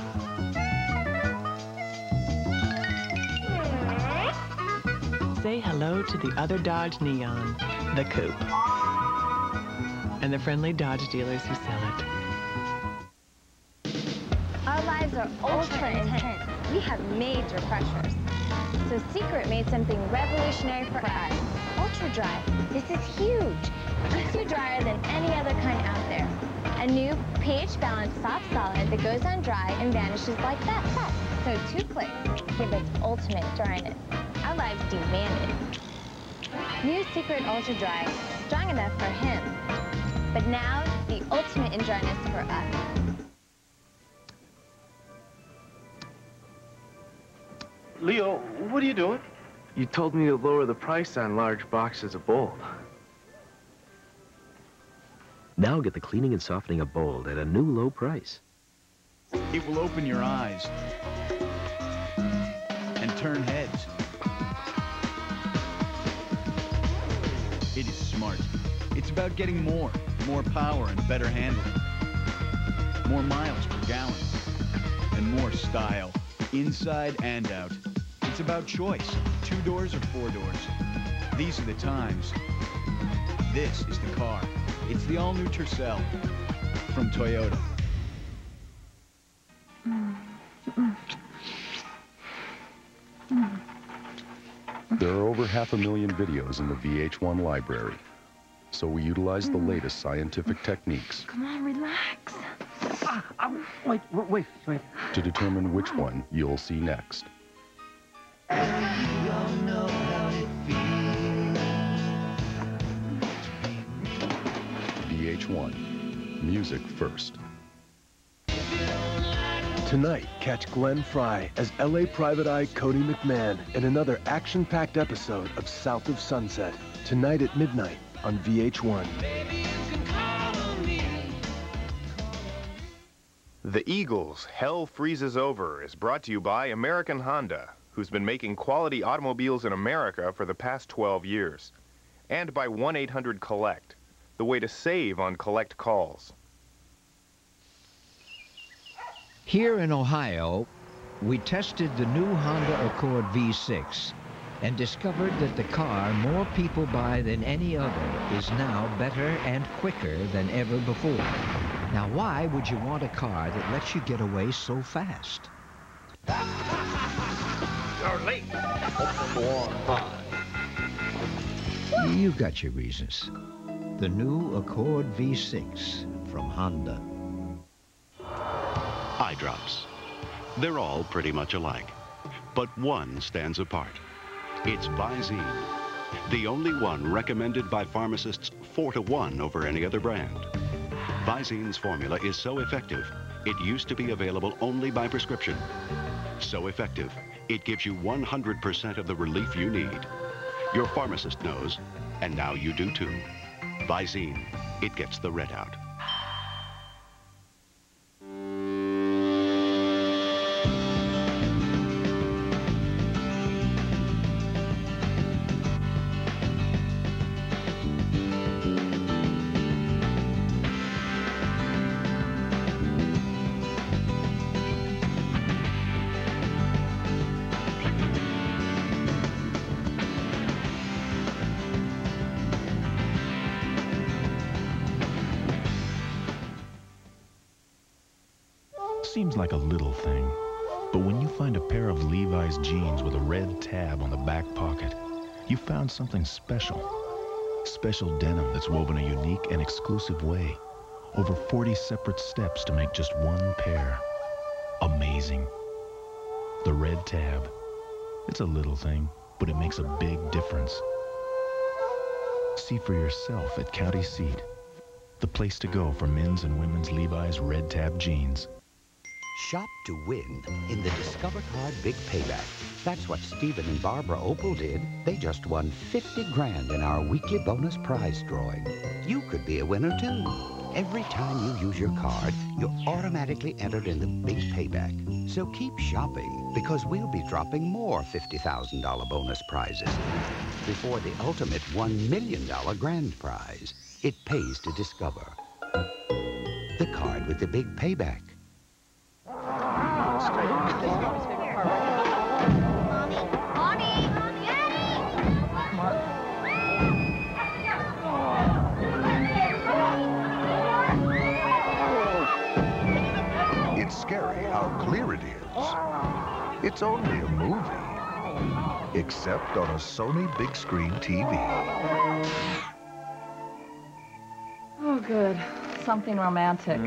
Say hello to the other Dodge Neon, the Coupe, and the friendly Dodge dealers who sell it. Our lives are ultra intense. We have major pressures. So Secret made something revolutionary for us. Ultra Dry. This is huge. Keeps you drier than any other kind out there. A new pH-balanced soft solid that goes on dry and vanishes like that. So two clicks give us ultimate dryness. Our lives demand it. New Secret Ultra Dry. Strong enough for him. But now, the ultimate in dryness for us. Leo, what are you doing? You told me to lower the price on large boxes of Bold. Now get the cleaning and softening of Bold at a new low price. It will open your eyes and turn heads. It is smart. It's about getting more, more power and better handling. More miles per gallon and more style, inside and out. It's about choice, two doors or four doors. These are the times. This is the car. It's the all-new Tercel from Toyota. There are over half a million videos in the V H one library, so we utilize the latest scientific techniques Come on, relax. Ah, ah, wait, wait, wait. to determine which one you'll see next. V H one, music first. Tonight, catch Glenn Fry as L A Private Eye Cody McMahon in another action-packed episode of South of Sunset. Tonight at midnight on V H one. The Eagles' Hell Freezes Over is brought to you by American Honda, who's been making quality automobiles in America for the past twelve years. And by one eight hundred collect, the way to save on collect calls. Here in Ohio, we tested the new Honda Accord V six and discovered that the car more people buy than any other is now better and quicker than ever before. Now, why would you want a car that lets you get away so fast? You're late. You've got your reasons. The new Accord V six from Honda. Eye drops. They're all pretty much alike, but one stands apart. It's Visine, the only one recommended by pharmacists four to one over any other brand. Visine's formula is so effective, it used to be available only by prescription. So effective, it gives you one hundred percent of the relief you need. Your pharmacist knows, and now you do too. Visine, it gets the red out. Seems like a little thing, but when you find a pair of Levi's jeans with a red tab on the back pocket, you found something special. Special denim that's woven a unique and exclusive way. Over forty separate steps to make just one pair. Amazing. The red tab. It's a little thing, but it makes a big difference. See for yourself at County Seat, the place to go for men's and women's Levi's red tab jeans. Shop to win in the Discover Card Big Payback. That's what Stephen and Barbara Opal did. They just won fifty grand in our weekly bonus prize drawing. You could be a winner too. Every time you use your card, you're automatically entered in the Big Payback. So keep shopping, because we'll be dropping more fifty thousand dollar bonus prizes before the ultimate one million dollar grand prize. It pays to Discover. The card with the Big Payback. It's scary how clear it is. It's only a movie, except on a Sony big screen T V. Oh, good. Something romantic.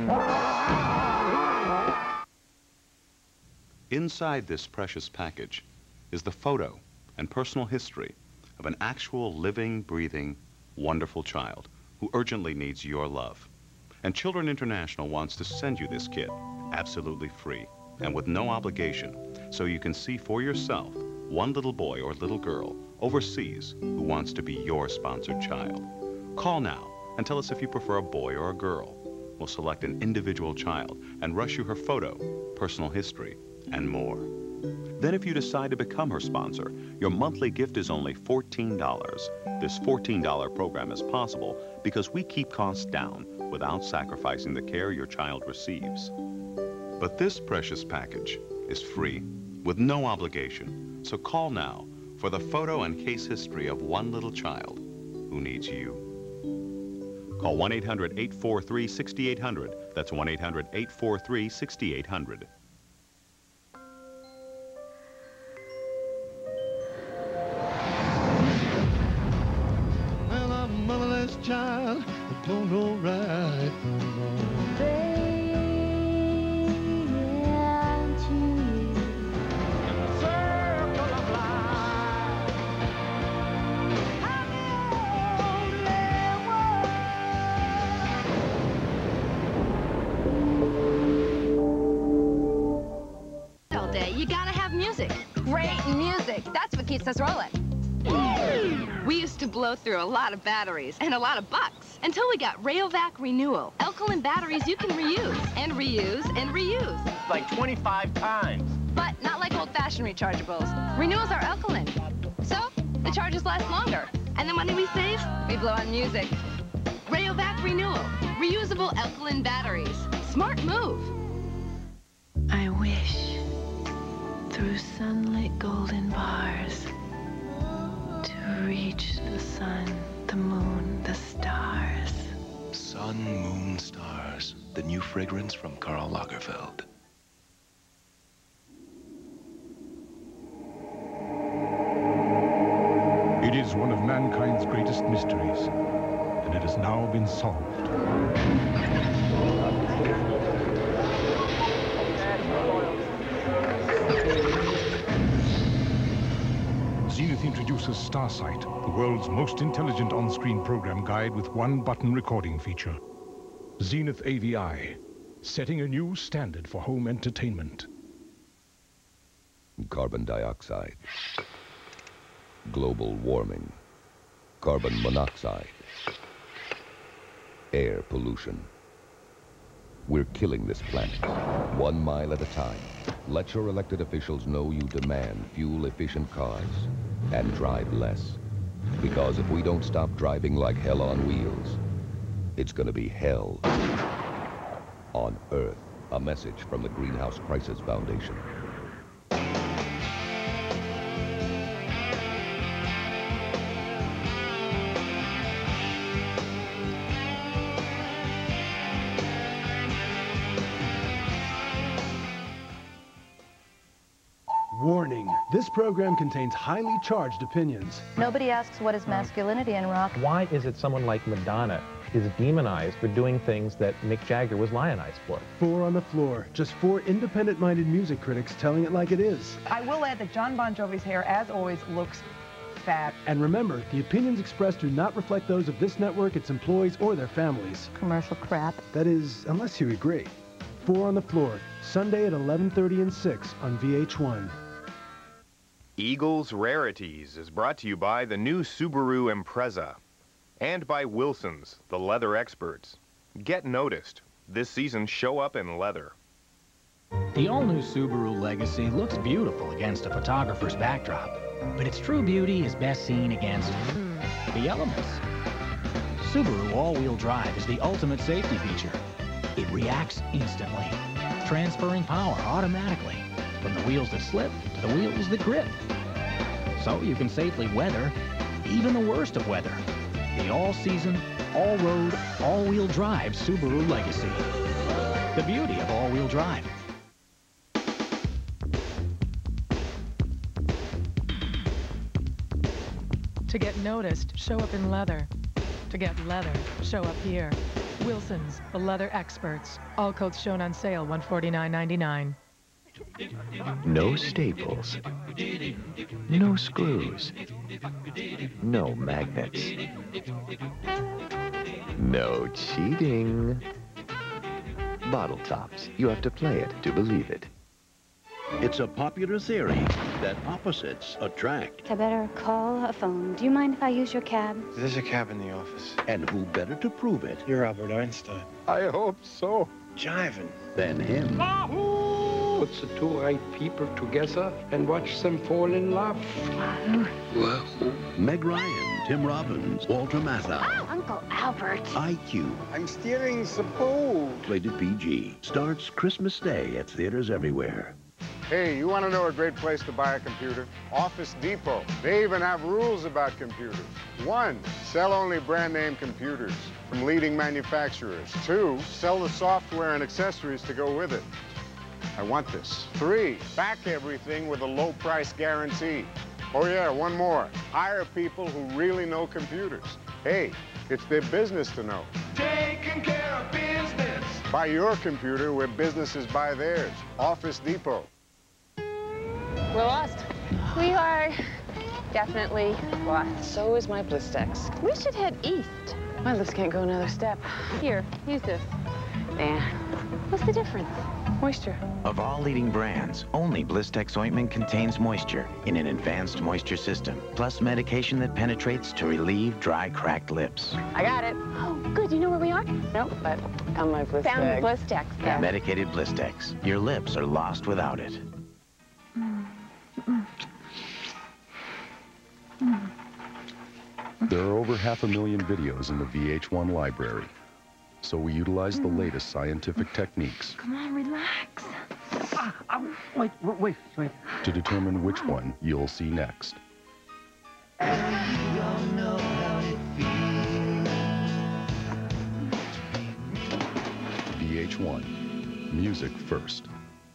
Inside this precious package is the photo and personal history of an actual living, breathing, wonderful child who urgently needs your love. And Children International wants to send you this kit absolutely free and with no obligation, so you can see for yourself one little boy or little girl overseas who wants to be your sponsored child. Call now and tell us if you prefer a boy or a girl. We'll select an individual child and rush you her photo, personal history, and more. Then if you decide to become her sponsor, your monthly gift is only fourteen dollars. This fourteen dollar program is possible because we keep costs down without sacrificing the care your child receives. But this precious package is free with no obligation. So call now for the photo and case history of one little child who needs you. Call one eight hundred, eight four three, six eight zero zero. That's one eight hundred, eight four three, six eight zero zero. Well, I'm a motherless child, I don't know right from wrong. You gotta have music. Great music. That's what keeps us rolling. We used to blow through a lot of batteries and a lot of bucks until we got Rayovac Renewal. Alkaline batteries you can reuse and reuse and reuse. Like twenty-five times. But not like old-fashioned rechargeables. Renewals are alkaline. So the charges last longer. And the money we save, we blow on music. Rayovac Renewal. Reusable alkaline batteries. Smart move. I wish through sunlit golden bars to reach the sun, the moon, the stars. Sun, moon, stars. The new fragrance from Karl Lagerfeld. It is one of mankind's greatest mysteries, and it has now been solved. introduces Starsight, the world's most intelligent on-screen program guide with one-button recording feature. Zenith A V I, setting a new standard for home entertainment. Carbon dioxide, global warming, carbon monoxide, air pollution. We're killing this planet, one mile at a time. Let your elected officials know you demand fuel-efficient cars and drive less. Because if we don't stop driving like hell on wheels, it's gonna be hell on Earth. A message from the Greenhouse Crisis Foundation. Warning, this program contains highly charged opinions. Nobody asks what is masculinity in rock. Why is it someone like Madonna is demonized for doing things that Mick Jagger was lionized for? Four on the floor, just four independent-minded music critics telling it like it is. I will add that John Bon Jovi's hair, as always, looks fat. And remember, the opinions expressed do not reflect those of this network, its employees, or their families. Commercial crap. That is, unless you agree. Four on the floor, Sunday at eleven thirty and six on V H one. Eagles Rarities is brought to you by the new Subaru Impreza and by Wilson's, the leather experts. Get noticed. This season, show up in leather. The all-new Subaru Legacy looks beautiful against a photographer's backdrop, but its true beauty is best seen against the elements. Subaru all-wheel drive is the ultimate safety feature. It reacts instantly, transferring power automatically from the wheels that slip to the wheels that grip. So you can safely weather even the worst of weather. The all-season, all-road, all-wheel drive Subaru Legacy. The beauty of all-wheel drive. To get noticed, show up in leather. To get leather, show up here. Wilson's, the leather experts. All coats shown on sale, one forty-nine ninety-nine. No staples. No screws. No magnets. No cheating. Bottle tops. You have to play it to believe it. It's a popular theory that opposites attract. I better call a phone. Do you mind if I use your cab? There's a cab in the office. And who better to prove it? You're Albert Einstein. I hope so. Jiving. Than him. Puts the two right people together and watch them fall in love. Whoa. Meg Ryan, Tim Robbins, Walter Matthau. Oh, Uncle Albert. I Q. I'm stealing the pole. Plated P G. Starts Christmas Day at theaters everywhere. Hey, you want to know a great place to buy a computer? Office Depot. They even have rules about computers. One, sell only brand name computers from leading manufacturers. Two, sell the software and accessories to go with it. I want this. Three, back everything with a low price guarantee. Oh yeah, one more. Hire people who really know computers. Hey, it's their business to know. Taking care of business. Buy your computer where businesses buy theirs. Office Depot. We're lost. We are definitely lost. So is my Blistex. We should head east. My lips can't go another step. Here, use this. Nah. What's the difference? Moisture. Of all leading brands, only Blistex ointment contains moisture in an advanced moisture system, plus medication that penetrates to relieve dry, cracked lips. I got it. Oh, good. You know where we are? Nope, but found my Blistex. Found Blistex. Yeah. Medicated Blistex. Your lips are lost without it. There are over half a million videos in the V H one library, so we utilize the latest scientific techniques Come on, relax. Ah, ah, wait, wait, wait. to determine which one you'll see next. V H one, music first.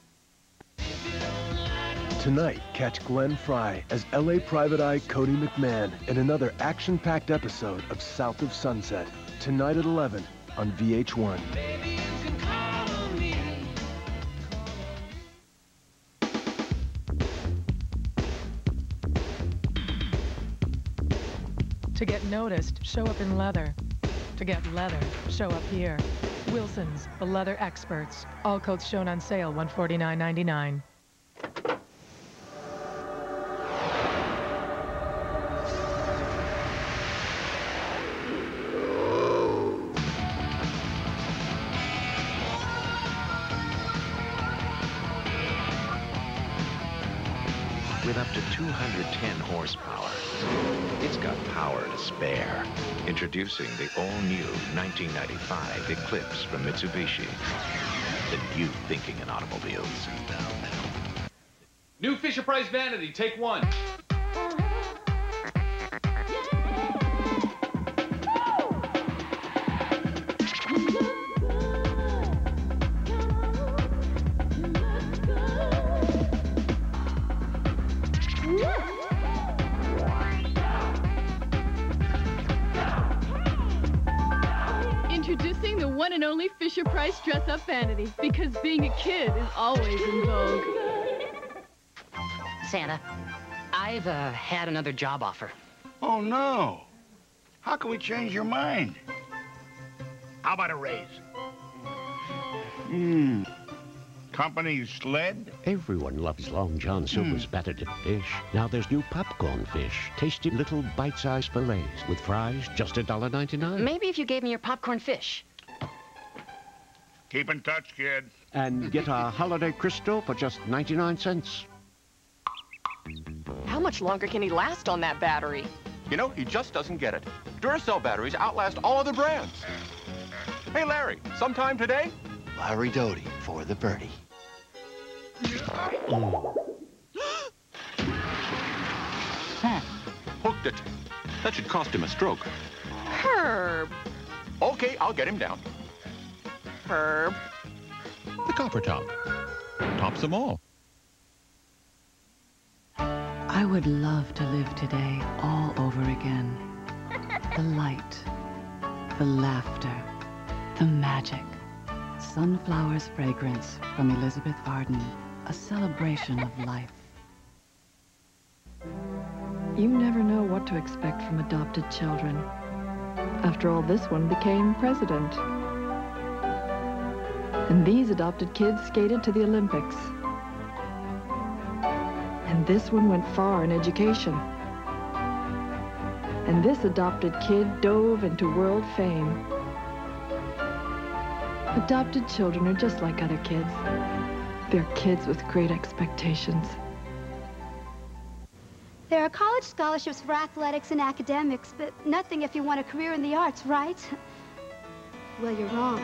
Tonight, catch Glenn Fry as L A Private Eye Cody McMahon in another action-packed episode of South of Sunset. Tonight at eleven on V H one. To get noticed, show up in leather. To get leather, show up here. Wilson's, the leather experts. All coats shown on sale, one forty-nine ninety-nine. With up to two hundred ten horsepower, it's got power to spare. Introducing the all-new nineteen ninety-five Eclipse from Mitsubishi. The new thinking in automobiles. New Fisher-Price Vanity, take one. Introducing the one and only Fisher-Price dress-up vanity, because being a kid is always in vogue. Santa, I've uh, had another job offer. Oh, no. How can we change your mind? How about a raise? Hmm. Company sled? Everyone loves Long John Silver's Mm. batter dipped fish. Now there's new popcorn fish. Tasty little bite-sized fillets with fries, just a dollar ninety-nine. Maybe if you gave me your popcorn fish. Keep in touch, kid. And get a holiday crystal for just ninety-nine cents. How much longer can he last on that battery? You know, he just doesn't get it. Duracell batteries outlast all other brands. Hey, Larry, sometime today? Larry Doty for the birdie. Hmm. Hooked it. That should cost him a stroke. Herb. Okay, I'll get him down. Herb. The copper top. Tops them all. I would love to live today all over again. The light, the laughter, the magic. Sunflower's fragrance from Elizabeth Arden, a celebration of life. You never know what to expect from adopted children. After all, this one became president. And these adopted kids skated to the Olympics. And this one went far in education. And this adopted kid dove into world fame. Adopted children are just like other kids. They're kids with great expectations. There are college scholarships for athletics and academics, but nothing if you want a career in the arts, right? Well, you're wrong.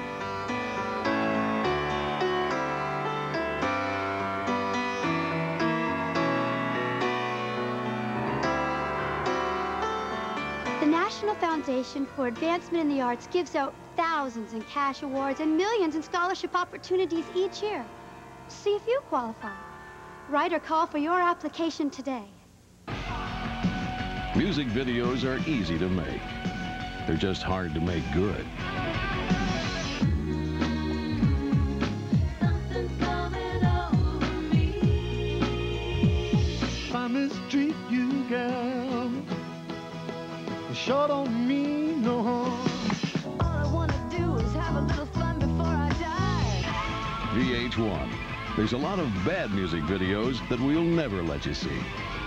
The National Foundation for Advancement in the Arts gives out thousands in cash awards and millions in scholarship opportunities each year. See if you qualify. Write or call for your application today. Music videos are easy to make. They're just hard to make good. If I mistreat you, girl, you sure don't mean no harm. All I want to do is have a little fun before I die. V H one. There's a lot of bad music videos that we'll never let you see.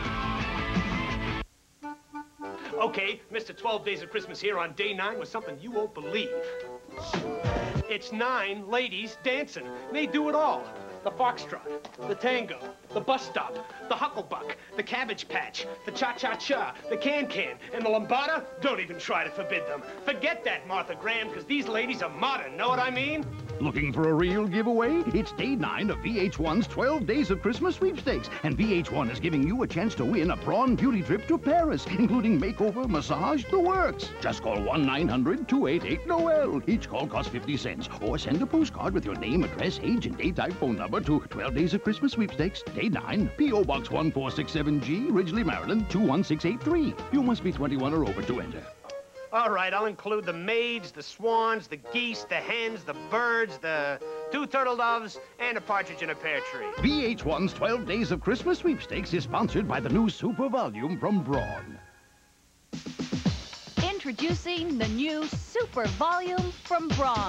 Okay, Mister twelve Days of Christmas here on day nine with something you won't believe. It's nine ladies dancing. They do it all. The foxtrot, the tango, the bus stop, the hucklebuck, the cabbage patch, the cha-cha-cha, the can-can, and the lambada. Don't even try to forbid them. Forget that, Martha Graham, because these ladies are modern, know what I mean? Looking for a real giveaway? It's day nine of V H one's twelve Days of Christmas sweepstakes, and V H one is giving you a chance to win a prawn beauty trip to Paris, including makeover, massage, the works. Just call one nine hundred two eight eight Noel. Each call costs fifty cents, or send a postcard with your name, address, age, and date-type phone number to twelve Days of Christmas sweepstakes, day nine, P O Box one four six seven G, Ridgely, Maryland, two one six eight three. You must be twenty-one or over to enter. All right, I'll include the maids, the swans, the geese, the hens, the birds, the two turtle doves, and a partridge in a pear tree. V H one's twelve Days of Christmas sweepstakes is sponsored by the new super volume from Braun. Introducing the new Super Volume from Braun.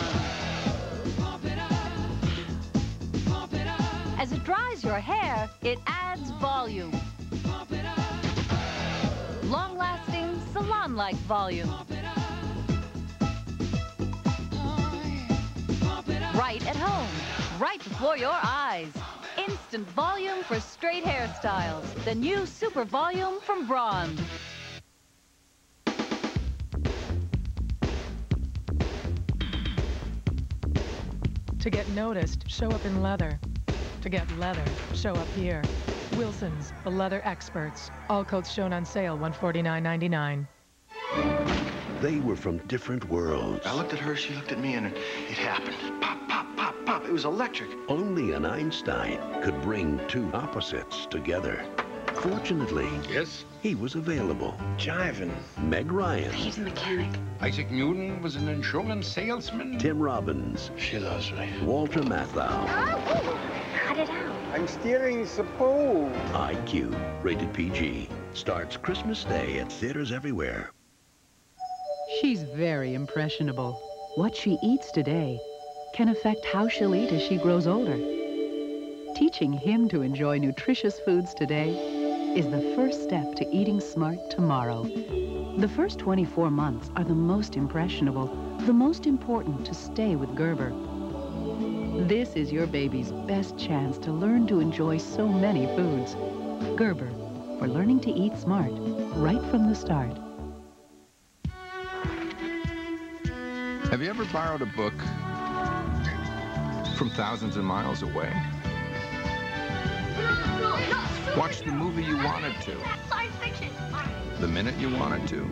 As it dries your hair, it adds volume. Long-lasting, salon-like volume. Right at home, right before your eyes. Instant volume for straight hairstyles. The new Super Volume from Braun. To get noticed, show up in leather. To get leather, show up here. Wilson's, the leather experts. All coats shown on sale, one forty-nine ninety-nine. They were from different worlds. I looked at her, she looked at me, and it happened. Pop, pop, pop, pop. It was electric. Only an Einstein could bring two opposites together. Fortunately, yes, he was available. Jiving. Meg Ryan. He's a mechanic. Isaac Newton was an insurance salesman. Tim Robbins. She loves me. Walter Matthau. Oh, cut it out. I'm stealing suppose. I Q, rated P G. Starts Christmas Day at theaters everywhere. She's very impressionable. What she eats today can affect how she'll eat as she grows older. Teaching him to enjoy nutritious foods today is the first step to eating smart tomorrow. The first twenty-four months are the most impressionable, the most important to stay with Gerber. This is your baby's best chance to learn to enjoy so many foods. Gerber, for learning to eat smart right from the start. Have you ever borrowed a book from thousands of miles away? Watched the movie you wanted to. Science fiction. The minute you wanted to.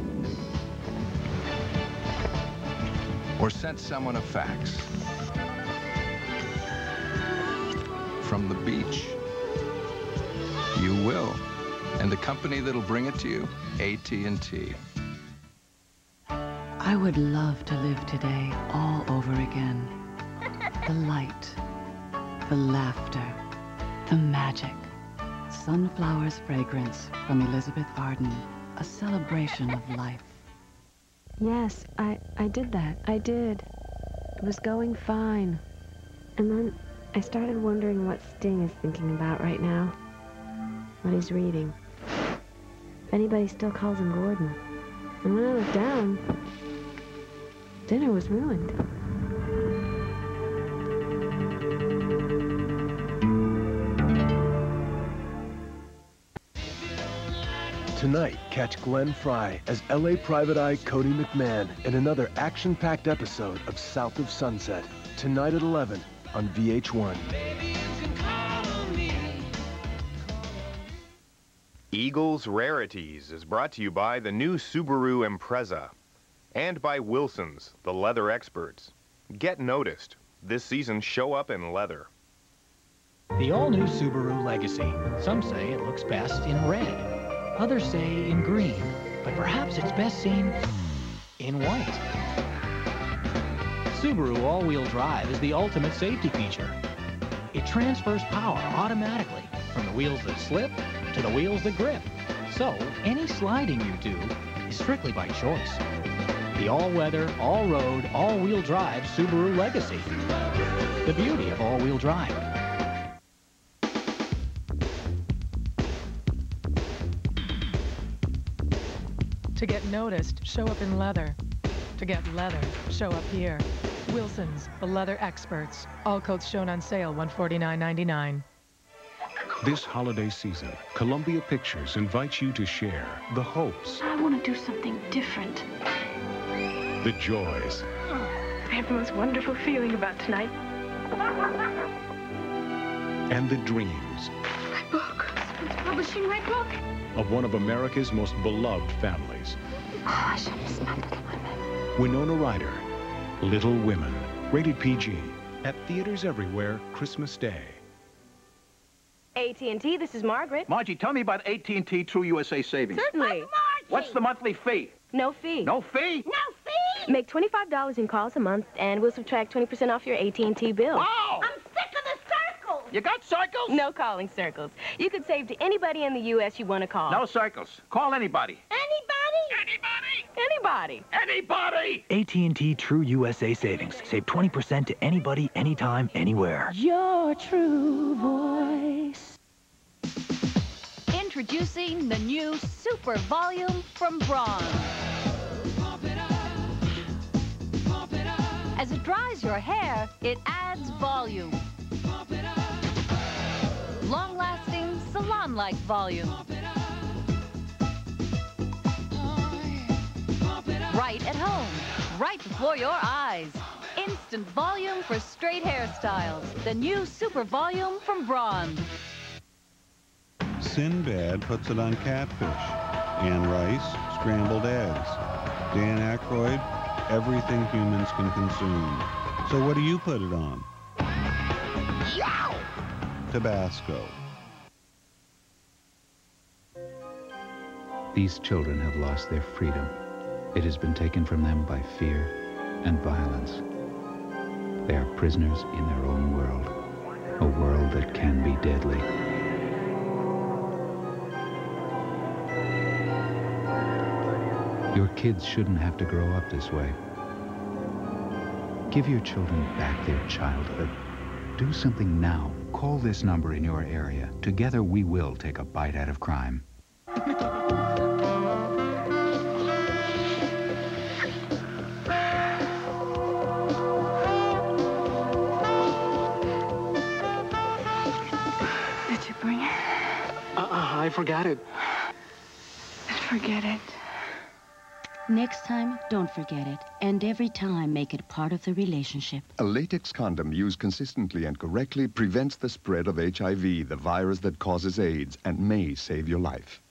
Or sent someone a fax. From the beach. You will. And the company that'll bring it to you, A T and T. I would love to live today all over again. The light, the laughter, the magic. Sunflower's fragrance from Elizabeth Arden, a celebration of life. Yes, I, I did that. I did. It was going fine. And then I started wondering what Sting is thinking about right now. What he's reading. If anybody still calls him Gordon. And when I looked down, dinner was ruined. Tonight, catch Glenn Fry as L A Private Eye Cody McMahon in another action-packed episode of South of Sunset. Tonight at eleven on V H one. Eagles Rarities is brought to you by the new Subaru Impreza and by Wilson's, the leather experts. Get noticed. This season, show up in leather. The all-new Subaru Legacy. Some say it looks best in red. Others say in green, but perhaps it's best seen in white. Subaru all-wheel drive is the ultimate safety feature. It transfers power automatically from the wheels that slip to the wheels that grip. So any sliding you do is strictly by choice. The all-weather, all-road, all-wheel drive Subaru Legacy. The beauty of all-wheel drive. To get noticed, show up in leather. To get leather, show up here. Wilson's, the leather experts. All coats shown on sale, one forty-nine ninety-nine. This holiday season, Columbia Pictures invites you to share the hopes, I want to do something different. the joys, I have the most wonderful feeling about tonight. and the dreams My book. Someone's publishing my book. of one of America's most beloved families. Oh, I should have smelled lemon. Winona Ryder, Little Women, rated P G, at theaters everywhere Christmas Day. A T and T, this is Margaret. Margie, tell me about A T and T True U S A Savings. Certainly. What's the monthly fee? No fee. No fee? No fee! Make twenty-five dollars in calls a month, and we'll subtract twenty percent off your A T and T bill. Wow! I'm sick of the circles! You got circles? No calling circles. You could save to anybody in the U S you want to call. No circles. Call anybody. Anybody? Anybody? Anybody. Anybody! A T and T True U S A Savings. Save twenty percent to anybody, anytime, anywhere. Your true voice. Introducing the new Super Volume from Braun. As it dries your hair, it adds volume. Long-lasting, salon-like volume. Right at home, right before your eyes. Instant volume for straight hairstyles. The new Super Volume from Braun. Sinbad puts it on catfish. Anne Rice, scrambled eggs. Dan Aykroyd, everything humans can consume. So what do you put it on? Yow! Tabasco. These children have lost their freedom. It has been taken from them by fear and violence. They are prisoners in their own world, a world that can be deadly. Your kids shouldn't have to grow up this way. Give your children back their childhood. Do something now. Call this number in your area. Together we will take a bite out of crime. Did you bring it? Uh-uh, I forgot it. Forget it. Next time, don't forget it. And every time, make it part of the relationship. A latex condom used consistently and correctly prevents the spread of H I V, the virus that causes AIDS, and may save your life.